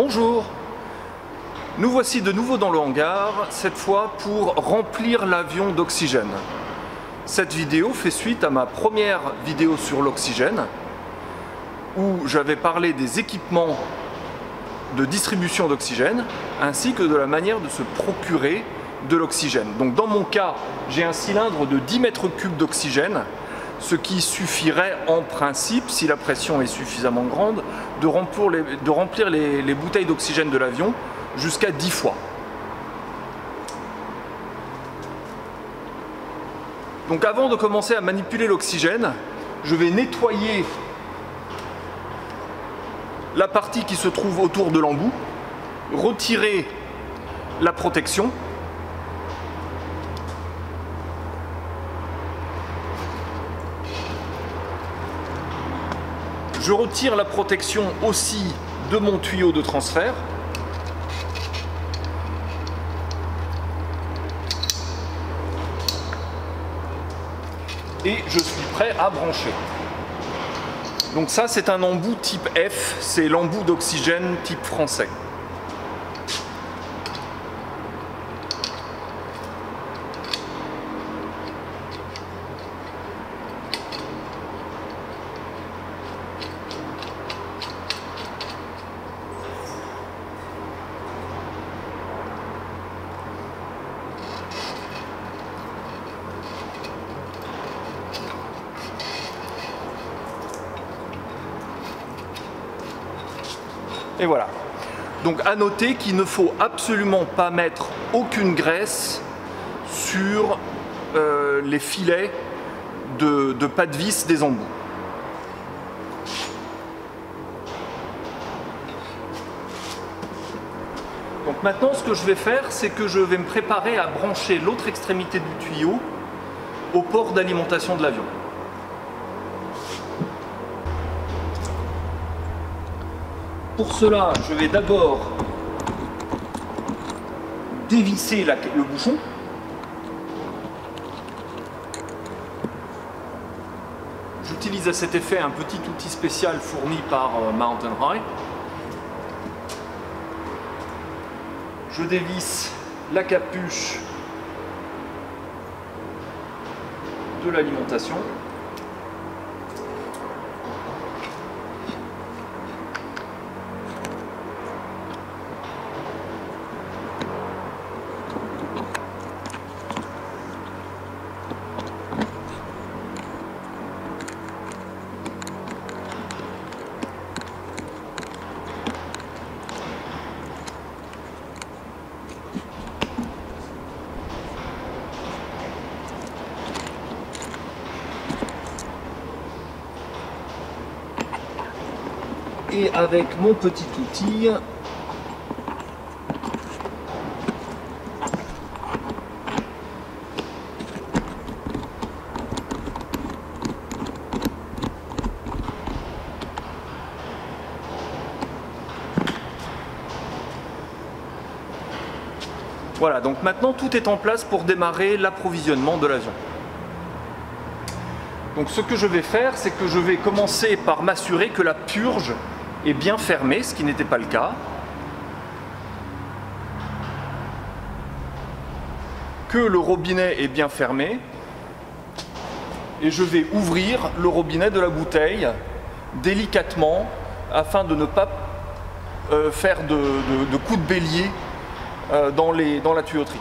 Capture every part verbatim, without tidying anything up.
Bonjour, nous voici de nouveau dans le hangar, cette fois pour remplir l'avion d'oxygène. Cette vidéo fait suite à ma première vidéo sur l'oxygène, où j'avais parlé des équipements de distribution d'oxygène, ainsi que de la manière de se procurer de l'oxygène. Donc dans mon cas, j'ai un cylindre de dix mètres cubes d'oxygène, ce qui suffirait en principe, si la pression est suffisamment grande, de remplir les, de remplir les, les bouteilles d'oxygène de l'avion jusqu'à dix fois. Donc avant de commencer à manipuler l'oxygène, je vais nettoyer la partie qui se trouve autour de l'embout, retirer la protection, je retire la protection aussi de mon tuyau de transfert. Et je suis prêt à brancher. Donc ça, c'est un embout type F, c'est l'embout d'oxygène type français. Et voilà. Donc à noter qu'il ne faut absolument pas mettre aucune graisse sur euh, les filets de, de pas de vis des embouts. Donc maintenant, ce que je vais faire, c'est que je vais me préparer à brancher l'autre extrémité du tuyau au port d'alimentation de l'avion. Pour cela, je vais d'abord dévisser la, le bouchon. J'utilise à cet effet un petit outil spécial fourni par euh, Mountain High. Je dévisse la capuche de l'alimentation. Et avec mon petit outil, voilà, donc maintenant tout est en place pour démarrer l'approvisionnement de l'avion. Donc ce que je vais faire, c'est que je vais commencer par m'assurer que la purge est bien fermée, ce qui n'était pas le cas. Que le robinet est bien fermé. Et je vais ouvrir le robinet de la bouteille délicatement afin de ne pas euh, faire de, de, de coups de bélier euh, dans, les, dans la tuyauterie.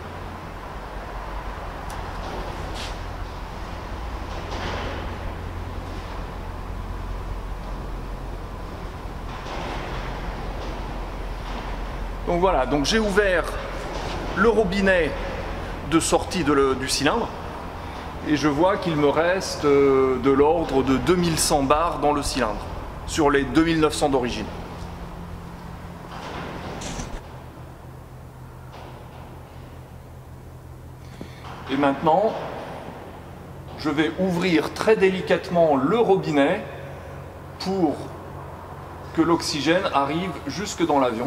Donc voilà, donc j'ai ouvert le robinet de sortie de le, du cylindre et je vois qu'il me reste euh, de l'ordre de deux mille cent bars dans le cylindre, sur les deux mille neuf cents d'origine. Et maintenant, je vais ouvrir très délicatement le robinet pour que l'oxygène arrive jusque dans l'avion.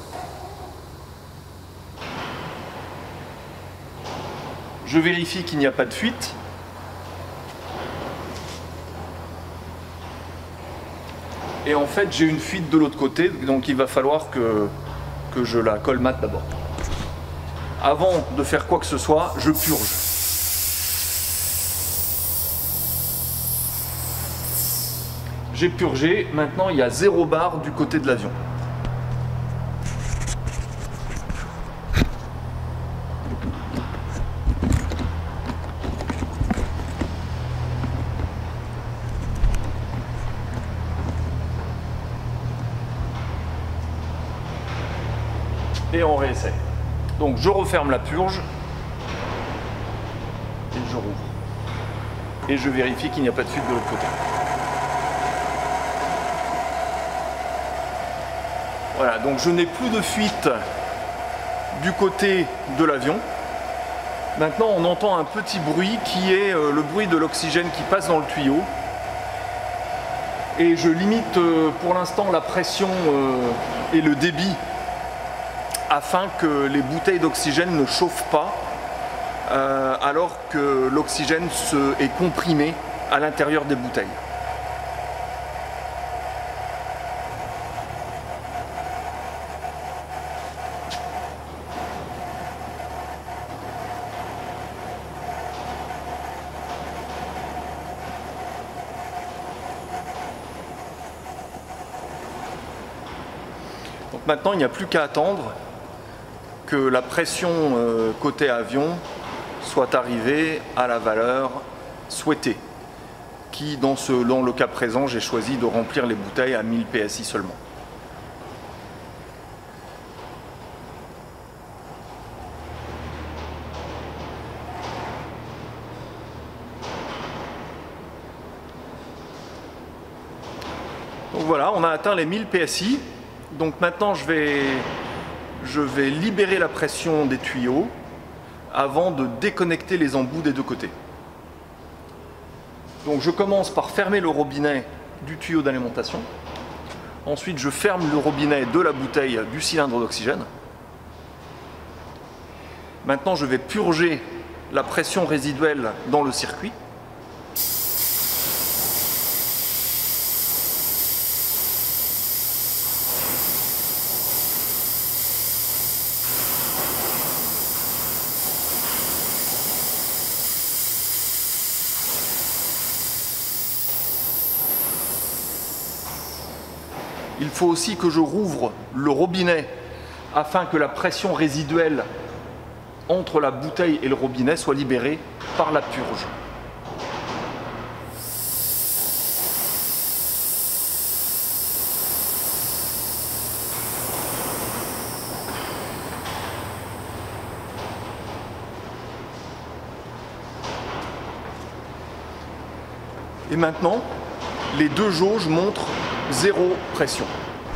Je vérifie qu'il n'y a pas de fuite. Et en fait, j'ai une fuite de l'autre côté, donc il va falloir que, que je la colmate d'abord. Avant de faire quoi que ce soit, je purge. J'ai purgé, maintenant il y a zéro barre du côté de l'avion. Et on réessaye. Donc je referme la purge et je rouvre. Et je vérifie qu'il n'y a pas de fuite de l'autre côté. Voilà, donc je n'ai plus de fuite du côté de l'avion. Maintenant on entend un petit bruit qui est euh, le bruit de l'oxygène qui passe dans le tuyau. Et je limite euh, pour l'instant la pression euh, et le débit afin que les bouteilles d'oxygène ne chauffent pas euh, alors que l'oxygène est comprimé à l'intérieur des bouteilles. Donc maintenant, il n'y a plus qu'à attendre que la pression euh, côté avion soit arrivée à la valeur souhaitée, qui dans, ce, dans le cas présent, j'ai choisi de remplir les bouteilles à mille P S I seulement. Donc voilà, on a atteint les mille P S I. Donc maintenant, je vais, je vais libérer la pression des tuyaux avant de déconnecter les embouts des deux côtés. Donc je commence par fermer le robinet du tuyau d'alimentation. Ensuite, je ferme le robinet de la bouteille du cylindre d'oxygène. Maintenant, je vais purger la pression résiduelle dans le circuit. Il faut aussi que je rouvre le robinet afin que la pression résiduelle entre la bouteille et le robinet soit libérée par la purge. Et maintenant, les deux jauges montrent zéro pression.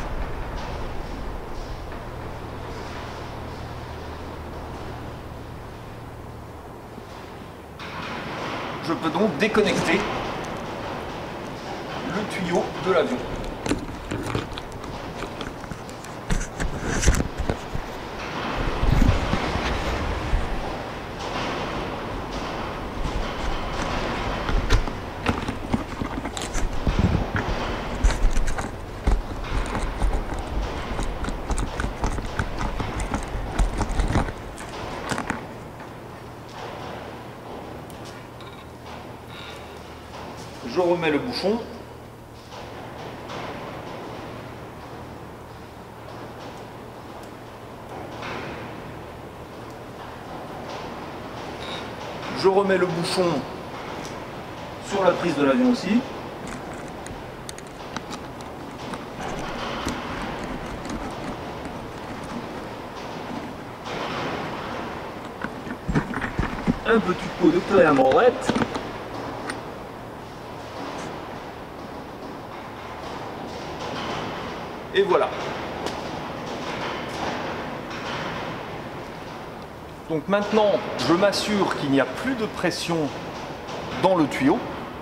Je peux donc déconnecter le tuyau de l'avion. Je remets le bouchon. Je remets le bouchon sur la prise de l'avion aussi. Un petit pot de crème amorette. Et voilà. Donc maintenant, je m'assure qu'il n'y a plus de pression dans le tuyau.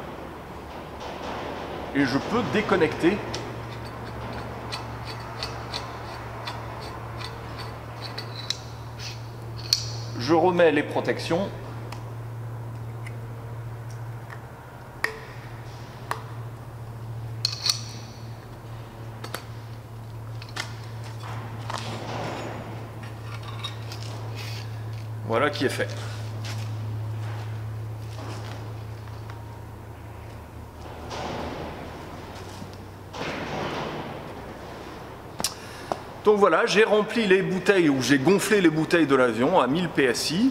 Et je peux déconnecter je remets les protections. Voilà qui est fait. Donc voilà, j'ai rempli les bouteilles, ou j'ai gonflé les bouteilles de l'avion à mille P S I.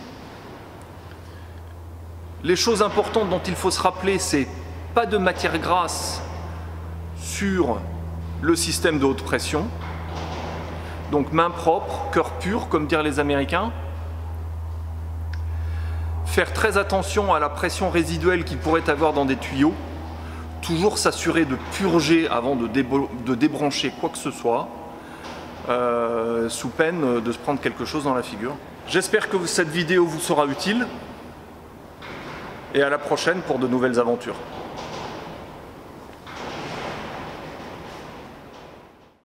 Les choses importantes dont il faut se rappeler, c'est pas de matière grasse sur le système de haute pression. Donc main propre, cœur pur, comme dirent les Américains. Faire très attention à la pression résiduelle qu'il pourrait avoir dans des tuyaux. Toujours s'assurer de purger avant de, de débrancher quoi que ce soit. Euh, sous peine de se prendre quelque chose dans la figure. J'espère que cette vidéo vous sera utile et à la prochaine pour de nouvelles aventures.